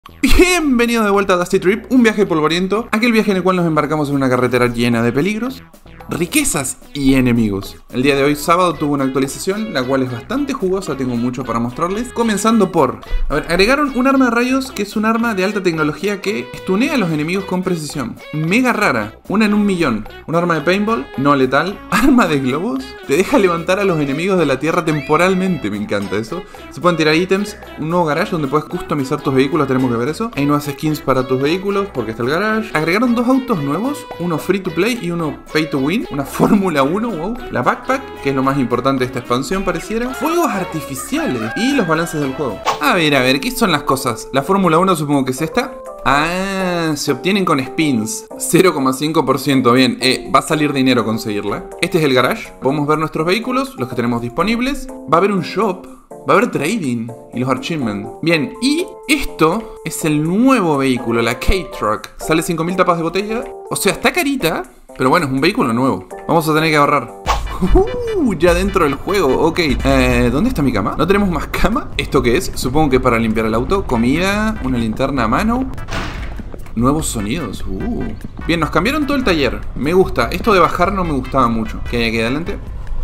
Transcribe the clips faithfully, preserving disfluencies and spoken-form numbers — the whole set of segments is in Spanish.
Bienvenido de vuelta a Dusty Trip, un viaje polvoriento, aquel viaje en el cual nos embarcamos en una carretera llena de peligros, riquezas y enemigos. El día de hoy, sábado, tuvo una actualización, la cual es bastante jugosa, tengo mucho para mostrarles. Comenzando por, a ver, agregaron un arma de rayos que es un arma de alta tecnología que stunea a los enemigos con precisión. Mega rara, una en un millón. Un arma de paintball, no letal. Arma de globos, te deja levantar a los enemigos de la tierra temporalmente, me encanta eso. Se pueden tirar ítems, un nuevo garage donde puedes customizar tus vehículos, tenemos que ver eso. Hay nuevas skins para tus vehículos porque está el garage. Agregaron dos autos nuevos, uno free to play y uno pay to win. Una Fórmula uno, wow. La backpack, que es lo más importante de esta expansión pareciera. Fuegos artificiales y los balances del juego. A ver, a ver, ¿qué son las cosas? La Fórmula uno supongo que es esta. Ah, se obtienen con spins. cero coma cinco por ciento, bien, eh, va a salir dinero conseguirla. Este es el garage, podemos ver nuestros vehículos, los que tenemos disponibles. Va a haber un shop, va a haber trading y los achievements. Bien, y esto es el nuevo vehículo, la K-Truck. Sale cinco mil tapas de botella, o sea, está carita, pero bueno, es un vehículo nuevo. Vamos a tener que ahorrar. Uh, ya dentro del juego, ok. eh, ¿Dónde está mi cama? ¿No tenemos más cama? ¿Esto qué es? Supongo que para limpiar el auto. Comida, una linterna a mano. Nuevos sonidos, uh. Bien, nos cambiaron todo el taller. Me gusta, esto de bajar no me gustaba mucho. ¿Qué hay aquí adelante?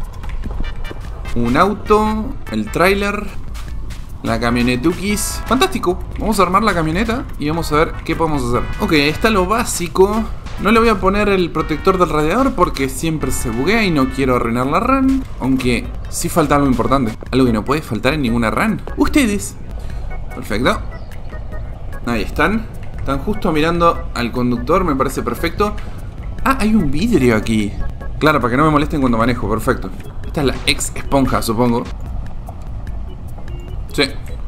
Un auto, el tráiler, la camionetukis. Fantástico, vamos a armar la camioneta y vamos a ver qué podemos hacer. Ok, ahí está lo básico. No le voy a poner el protector del radiador porque siempre se buguea y no quiero arruinar la run. Aunque sí falta algo importante, algo que no puede faltar en ninguna run: ustedes. Perfecto. Ahí están. Están justo mirando al conductor, me parece perfecto. Ah, hay un vidrio aquí. Claro, para que no me molesten cuando manejo, perfecto. Esta es la ex esponja, supongo. Sí.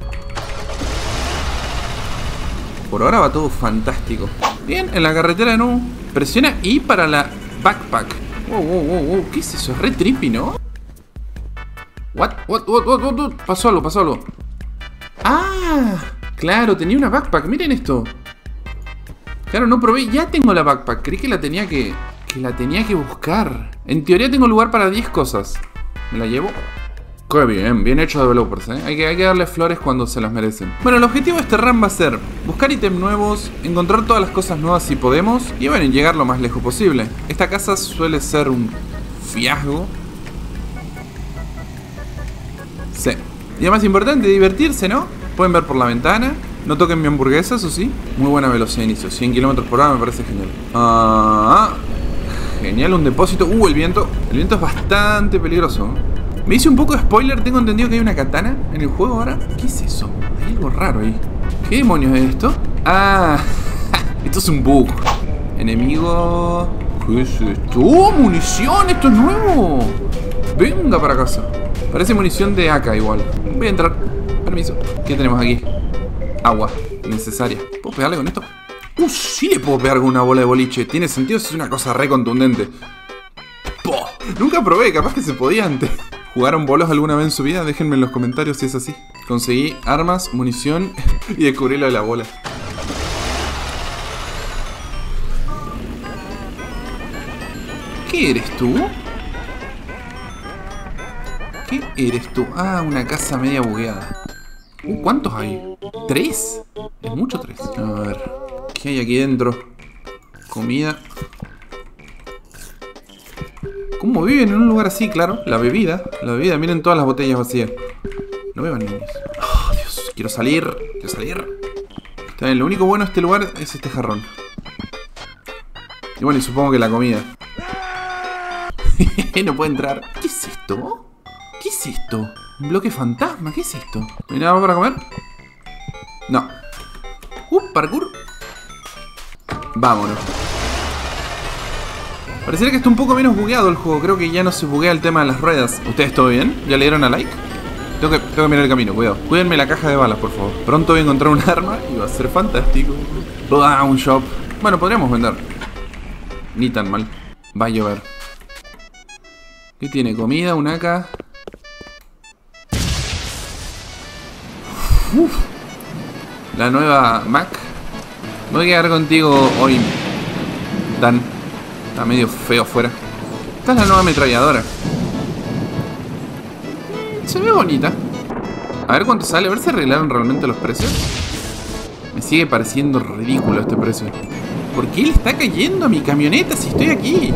Por ahora va todo fantástico. Bien, en la carretera de nuevo. Presiona I para la backpack. Wow, wow, wow, wow. ¿Qué es eso? Es re trippy, ¿no? What? What? What? What? What? What? Pasó algo, pasó algo. Ah, claro, tenía una backpack. Miren esto. Claro, no probé. Ya tengo la backpack. Creí que la tenía que... Que la tenía que buscar. En teoría tengo lugar para diez cosas. ¿Me la llevo? Qué bien, bien hecho developers, ¿eh? Hay que, hay que darle flores cuando se las merecen. Bueno, el objetivo de este run va a ser buscar ítems nuevos, encontrar todas las cosas nuevas si podemos, y bueno, llegar lo más lejos posible. Esta casa suele ser un fiasco. Sí. Y además importante, divertirse, ¿no? Pueden ver por la ventana. No toquen mi hamburguesa, eso sí. Muy buena velocidad de inicio, cien kilómetros por hora, me parece genial. Ah, genial, un depósito. Uh, el viento. El viento es bastante peligroso. Me hice un poco de spoiler, tengo entendido que hay una katana en el juego ahora. ¿Qué es eso? Hay algo raro ahí. ¿Qué demonios es esto? Ah, esto es un bug. Enemigo. ¿Qué es esto? ¡Oh, munición! ¡Esto es nuevo! Venga para casa. Parece munición de A K igual. Voy a entrar. Permiso. ¿Qué tenemos aquí? Agua. Necesaria. ¿Puedo pegarle con esto? Uh, sí le puedo pegar con una bola de boliche. Tiene sentido, es una cosa re contundente. ¡Poh! Nunca probé, capaz que se podía antes. ¿Jugaron bolos alguna vez en su vida? Déjenme en los comentarios si es así. Conseguí armas, munición y descubrí lo de la bola. ¿Qué eres tú? ¿Qué eres tú? Ah, una casa media bugueada. Uh, ¿cuántos hay? ¿Tres? Es mucho tres. A ver, ¿qué hay aquí dentro? Comida. ¿Cómo viven en un lugar así? Claro, la bebida. La bebida, miren todas las botellas vacías. No beban, niños. Oh, Dios, quiero salir. Quiero salir. Está bien, lo único bueno de este lugar es este jarrón. Y bueno, y supongo que la comida. No puede entrar. ¿Qué es esto? ¿Qué es esto? ¿Un bloque fantasma? ¿Qué es esto? ¿No hay nada más para comer? No. Uh, parkour. Vámonos. Pareciera que está un poco menos bugueado el juego. Creo que ya no se buguea el tema de las ruedas. ¿Ustedes todo bien? ¿Ya le dieron a like? Tengo que, tengo que mirar el camino, cuidado. Cuídenme la caja de balas, por favor. Pronto voy a encontrar un arma y va a ser fantástico. Ah, un shop. Bueno, podríamos vender. Ni tan mal. Va a llover. ¿Qué tiene? Comida, un A K. Uf. La nueva Mac. Voy a quedar contigo hoy, Dan. Está medio feo afuera. Esta es la nueva ametralladora. Se ve bonita. A ver cuánto sale, a ver si arreglaron realmente los precios. Me sigue pareciendo ridículo este precio. ¿Por qué le está cayendo a mi camioneta si estoy aquí?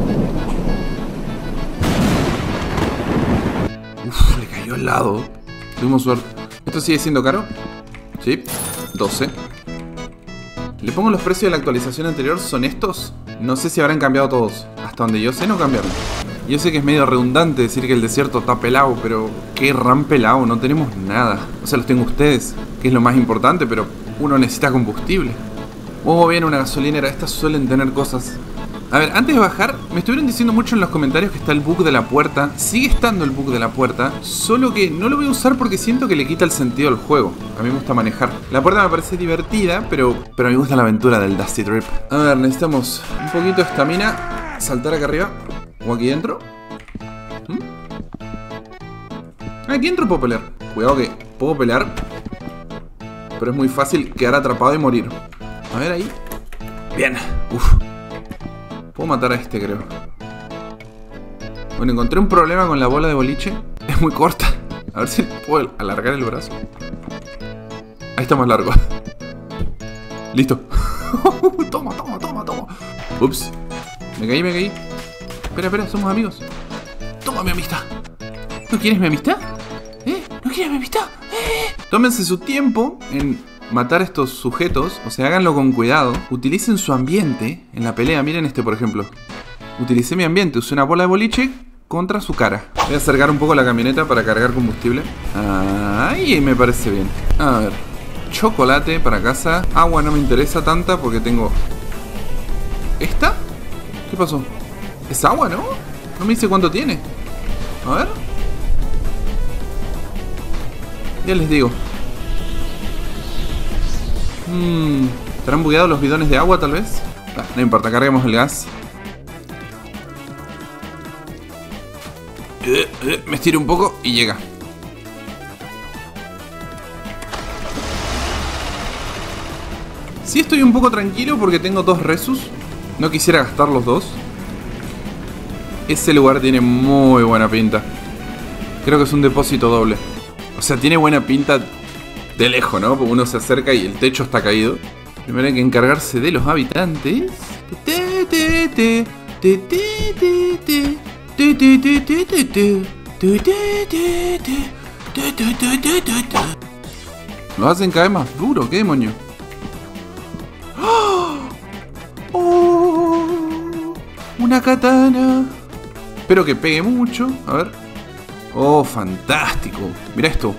Uf, le cayó al lado. Tuvimos suerte. ¿Esto sigue siendo caro? Sí, doce. Le pongo los precios de la actualización anterior. ¿Son estos? No sé si habrán cambiado todos. Hasta donde yo sé no cambiaron. Yo sé que es medio redundante decir que el desierto está pelado, pero qué ran pelado, no tenemos nada. O sea, los tengo ustedes, que es lo más importante, pero uno necesita combustible. Oh, bien, una gasolinera, estas suelen tener cosas. A ver, antes de bajar, me estuvieron diciendo mucho en los comentarios que está el bug de la puerta. Sigue estando el bug de la puerta, solo que no lo voy a usar porque siento que le quita el sentido al juego. A mí me gusta manejar. La puerta me parece divertida, pero, pero me gusta la aventura del Dusty Trip. A ver, necesitamos un poquito de estamina. Saltar acá arriba. ¿O aquí dentro? ¿Mm? Aquí dentro puedo pelear. Cuidado que puedo pelear, pero es muy fácil quedar atrapado y morir. A ver ahí. Bien. Uf. Puedo matar a este, creo. Bueno, encontré un problema con la bola de boliche. Es muy corta. A ver si puedo alargar el brazo. Ahí está más largo. Listo. Toma, toma, toma, toma. Ups. Me caí, me caí. Espera, espera, somos amigos. Toma mi amistad. ¿No quieres mi amistad? ¿Eh? ¿No quieres mi amistad? ¿Eh? Tómense su tiempo en matar a estos sujetos. O sea, háganlo con cuidado. Utilicen su ambiente en la pelea. Miren este, por ejemplo. Utilicé mi ambiente. Usé una bola de boliche contra su cara. Voy a acercar un poco la camioneta para cargar combustible. Ahí me parece bien. A ver. Chocolate para casa. Agua no me interesa tanta porque tengo... ¿Esta? ¿Qué pasó? Es agua, ¿no? No me dice cuánto tiene. A ver. Ya les digo. Hmm, ¿estarán bugueados los bidones de agua tal vez? Ah, no importa, carguemos el gas. eh, eh, Me estiro un poco y llega. Sí estoy un poco tranquilo porque tengo dos resus. No quisiera gastar los dos. Ese lugar tiene muy buena pinta. Creo que es un depósito doble. O sea, tiene buena pinta de lejos, ¿no? Porque uno se acerca y el techo está caído. Primero hay que encargarse de los habitantes. Lo hacen cada vez más duro, ¿qué demonio? ¡Oh! Una katana. Espero que pegue mucho. A ver. Oh, fantástico. Mira esto.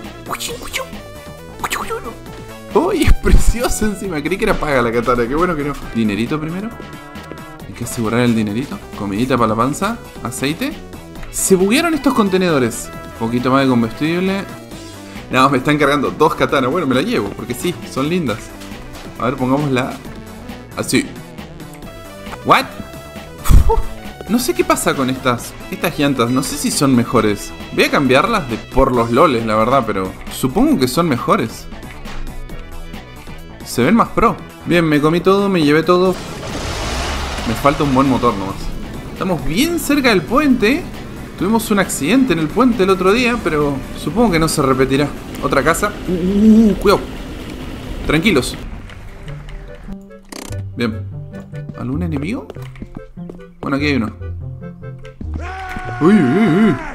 ¡Oh! Y es precioso encima. Creí que era paga la katana. Qué bueno que no. Dinerito primero. Hay que asegurar el dinerito. Comidita para la panza. Aceite. Se buguearon estos contenedores. Un poquito más de combustible. No, me están cargando dos katanas. Bueno, me la llevo. Porque sí, son lindas. A ver, pongámosla así. ¿What? No sé qué pasa con estas Estas llantas, no sé si son mejores. Voy a cambiarlas de por los loles, la verdad, pero supongo que son mejores. Se ven más pro. Bien, me comí todo, me llevé todo. Me falta un buen motor nomás. Estamos bien cerca del puente. Tuvimos un accidente en el puente el otro día, pero supongo que no se repetirá. Otra casa. Uh, uh, uh, cuidado. Tranquilos. Bien. ¿Algún enemigo? Bueno, aquí hay uno. Uy, uy, uy.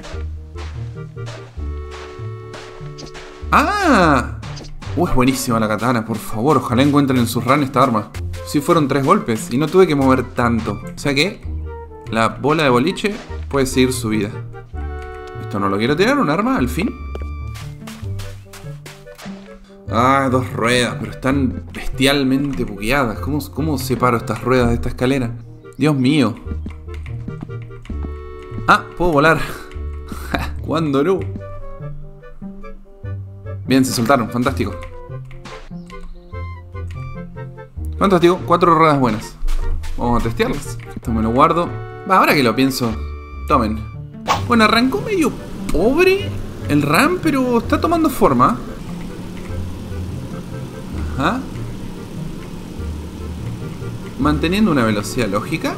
¡Ah! Uh, es buenísima la katana, por favor. Ojalá encuentren en sus runs esta arma. Sí, fueron tres golpes y no tuve que mover tanto. O sea que la bola de boliche puede seguir su vida. Esto no lo quiero tirar, un arma, al fin. Ah, dos ruedas, pero están bestialmente bugueadas. ¿Cómo, cómo separo estas ruedas de esta escalera? Dios mío. Ah, puedo volar. ¿Cuándo no? Bien, se soltaron, fantástico. Fantástico, cuatro ruedas buenas. Vamos a testearlas. Esto me lo guardo. Va, ahora que lo pienso. Tomen. Bueno, arrancó medio pobre el RAM, pero está tomando forma. Ajá. Manteniendo una velocidad lógica.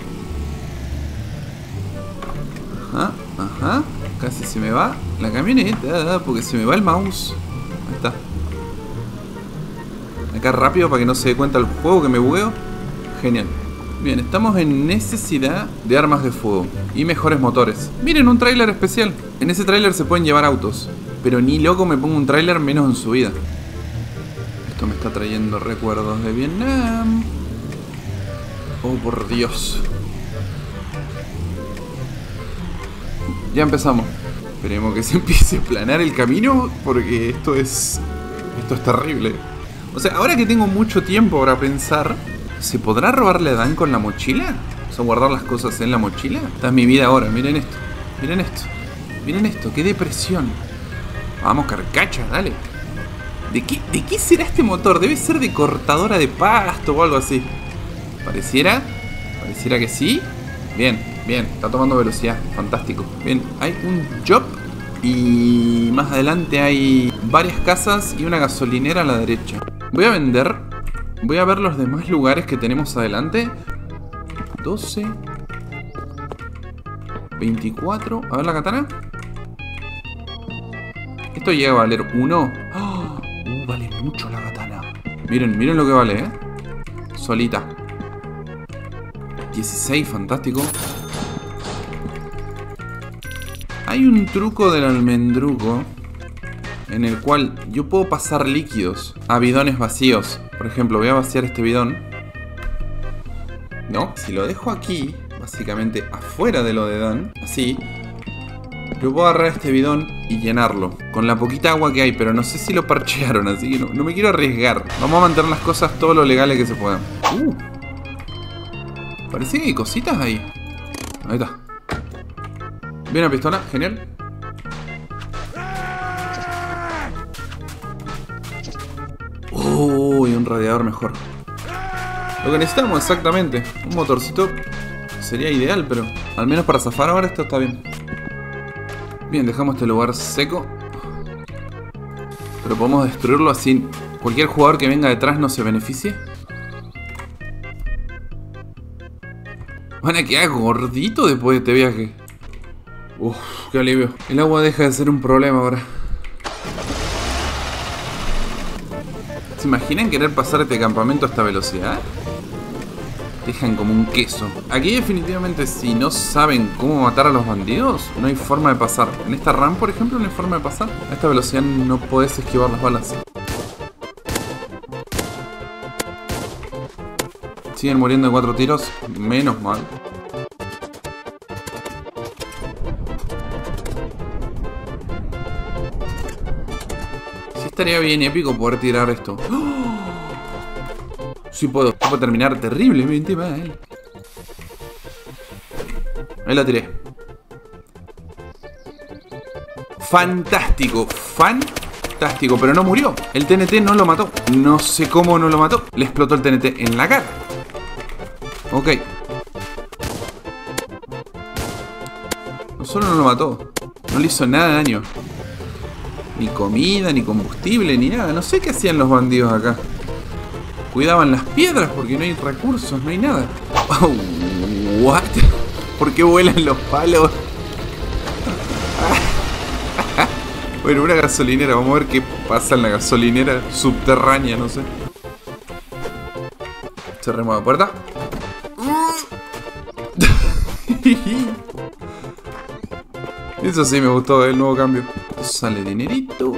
Ajá, ajá. Casi se me va la camioneta porque se me va el mouse. Ahí está. acá rápido para que no se dé cuenta el juego que me bugueo. Genial. Bien, estamos en necesidad de armas de fuego y mejores motores. Miren, un tráiler especial. En ese tráiler se pueden llevar autos, pero ni loco me pongo un tráiler menos en su vida. Esto me está trayendo recuerdos de Vietnam. Oh, por Dios. Ya empezamos. Esperemos que se empiece a planar el camino, porque esto es... Esto es terrible. O sea, ahora que tengo mucho tiempo para pensar, ¿se podrá robarle a Dan con la mochila? O sea, guardar las cosas en la mochila. Esta es mi vida ahora, miren esto. Miren esto. Miren esto, qué depresión. Vamos, carcacha, dale. ¿De qué, ¿De qué será este motor? Debe ser de cortadora de pasto o algo así. Pareciera. Pareciera que sí. Bien, bien, está tomando velocidad. Fantástico. Bien, hay un job. Y más adelante hay varias casas y una gasolinera a la derecha. Voy a vender. Voy a ver los demás lugares que tenemos adelante. doce. veinticuatro. A ver la katana. Esto llega a valer uno. ¡Oh! Uh, vale mucho la katana. Miren, miren lo que vale, ¿eh? Solita. dieciséis, fantástico. Hay un truco del almendruco en el cual yo puedo pasar líquidos a bidones vacíos. Por ejemplo, voy a vaciar este bidón. No, si lo dejo aquí, básicamente afuera de lo de Dan, así, yo puedo agarrar este bidón y llenarlo con la poquita agua que hay, pero no sé si lo parchearon, así que no, no me quiero arriesgar. Vamos a mantener las cosas todo lo legales que se puedan. Uh, parece que hay cositas ahí. Ahí está. Bien, una pistola, genial. Uy, un radiador mejor. Lo que necesitamos exactamente. Un motorcito sería ideal, pero al menos para zafar ahora esto está bien. Bien, dejamos este lugar seco. Pero podemos destruirlo así cualquier jugador que venga detrás no se beneficie. Van a quedar gordito después de este viaje. Uff, qué alivio. El agua deja de ser un problema ahora. ¿Se imaginan querer pasar este campamento a esta velocidad? Dejan como un queso. Aquí definitivamente si no saben cómo matar a los bandidos, no hay forma de pasar. En esta RAM, por ejemplo, no hay forma de pasar. A esta velocidad no podés esquivar las balas. Siguen muriendo de cuatro tiros. Menos mal. Sí estaría bien épico poder tirar esto. ¡Oh! Sí puedo. Puedo terminar terriblemente mal. Ahí la tiré. Fantástico. Fantástico. Pero no murió. El T N T no lo mató. No sé cómo no lo mató. Le explotó el T N T en la cara. Ok. No solo no lo mató, no le hizo nada de daño. Ni comida, ni combustible, ni nada. No sé qué hacían los bandidos acá. Cuidaban las piedras porque no hay recursos, no hay nada. Oh, what? ¿Por qué vuelan los palos? Bueno, una gasolinera. Vamos a ver qué pasa en la gasolinera subterránea, no sé. Cerremos la puerta. Eso sí me gustó, el nuevo cambio. Sale dinerito.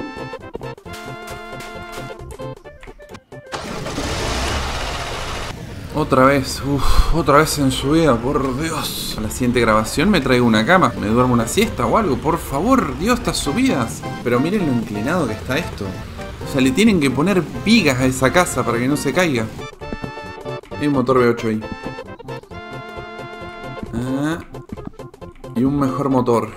Otra vez, uff, otra vez en su vida, por Dios. A la siguiente grabación me traigo una cama, me duermo una siesta o algo, por favor, Dios, estas subidas. Pero miren lo inclinado que está esto. O sea, le tienen que poner vigas a esa casa para que no se caiga. Hay un motor V ocho ahí. Ah, y un mejor motor.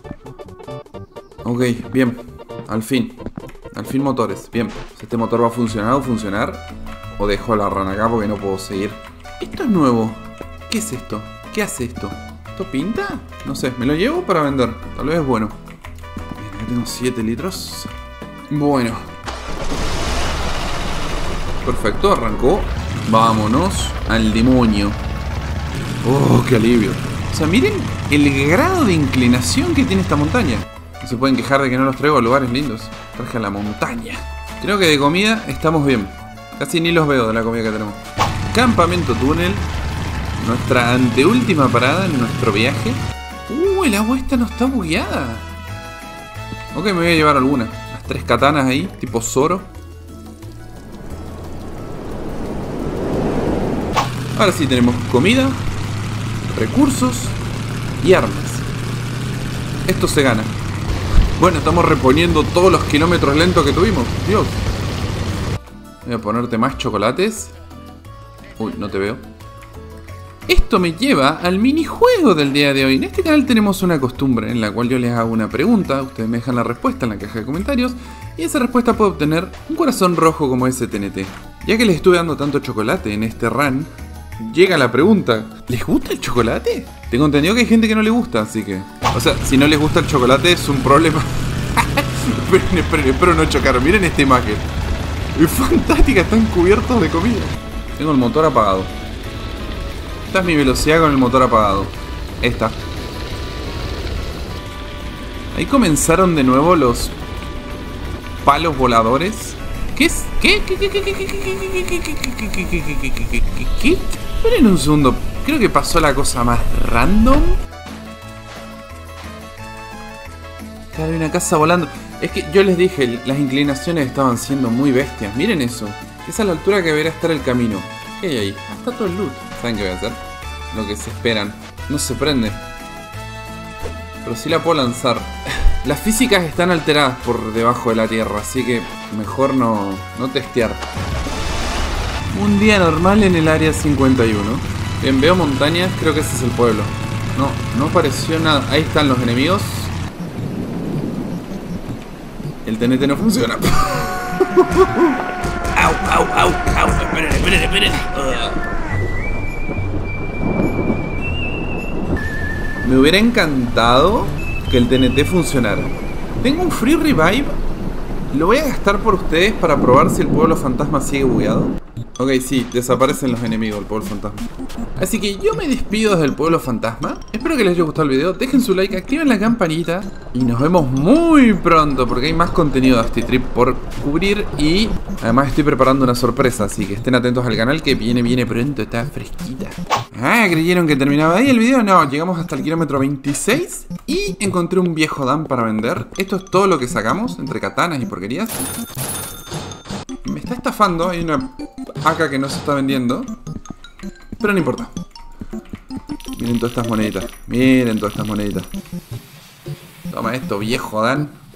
Ok, bien. Al fin. Al fin motores. Bien. Si este motor va a funcionar o funcionar. O dejo la rana acá porque no puedo seguir. Esto es nuevo. ¿Qué es esto? ¿Qué hace esto? ¿Esto pinta? No sé. Me lo llevo para vender. Tal vez es bueno. Bien, acá tengo siete litros. Bueno. Perfecto. Arrancó. Vámonos al demonio. Oh, qué alivio. O sea, miren el grado de inclinación que tiene esta montaña. No se pueden quejar de que no los traigo a lugares lindos. Traje a la montaña. Creo que de comida estamos bien. Casi ni los veo de la comida que tenemos. Campamento túnel. Nuestra anteúltima parada en nuestro viaje. Uh, el agua esta no está bugueada. Ok, me voy a llevar alguna. Las tres katanas ahí, tipo Zoro. Ahora sí tenemos comida, recursos y armas. Esto se gana. Bueno, estamos reponiendo todos los kilómetros lentos que tuvimos. Dios. Voy a ponerte más chocolates. Uy, no te veo. Esto me lleva al minijuego del día de hoy. En este canal tenemos una costumbre en la cual yo les hago una pregunta, ustedes me dejan la respuesta en la caja de comentarios y esa respuesta puede obtener un corazón rojo como ese T N T. Ya que les estuve dando tanto chocolate en este run, llega la pregunta, ¿les gusta el chocolate? Tengo entendido que hay gente que no le gusta, así que... O sea, si no les gusta el chocolate es un problema. esperen, esperen, espero no chocar. Miren esta imagen. Es fantástica, están cubiertos de comida. Tengo el motor apagado. Esta es mi velocidad con el motor apagado. Esta. Ahí comenzaron de nuevo los palos voladores. ¿Qué es? ¿Qué? ¿Qué? ¿Qué? ¿Qué? ¿Qué? ¿Qué? ¿Qué? ¿Qué? ¿Qué? Esperen un segundo. Creo que pasó la cosa más random. Claro, hay una casa volando. Es que yo les dije, las inclinaciones estaban siendo muy bestias. Miren eso. Esa es la altura que debería estar el camino. ¿Qué hay ahí? Ah, está todo el loot. ¿Saben qué voy a hacer? Lo que se esperan. No se prende. Pero sí la puedo lanzar. Las físicas están alteradas por debajo de la tierra, así que mejor no, no testear. Un día normal en el área cincuenta y uno. Bien, veo montañas, creo que ese es el pueblo. No, no apareció nada. Ahí están los enemigos. El T N T no funciona. Au, au, au, au. Esperen, esperen, esperen. Uh. Me hubiera encantado que el T N T funcionara. Tengo un free revive. Lo voy a gastar por ustedes para probar si el pueblo fantasma sigue bugueado. Ok, sí, desaparecen los enemigos del pueblo fantasma. Así que yo me despido desde el pueblo fantasma. Espero que les haya gustado el video. Dejen su like, activen la campanita. Y nos vemos muy pronto porque hay más contenido de Dusty Trip por cubrir. Y además estoy preparando una sorpresa. Así que estén atentos al canal que viene, viene pronto. Está fresquita. Ah, ¿creyeron que terminaba ahí el video? No, llegamos hasta el kilómetro veintiséis. Y encontré un viejo dam para vender. Esto es todo lo que sacamos entre katanas y porquerías. Me está estafando, hay una A K que no se está vendiendo. Pero no importa. Miren todas estas moneditas. Miren todas estas moneditas. Toma esto, viejo Dan.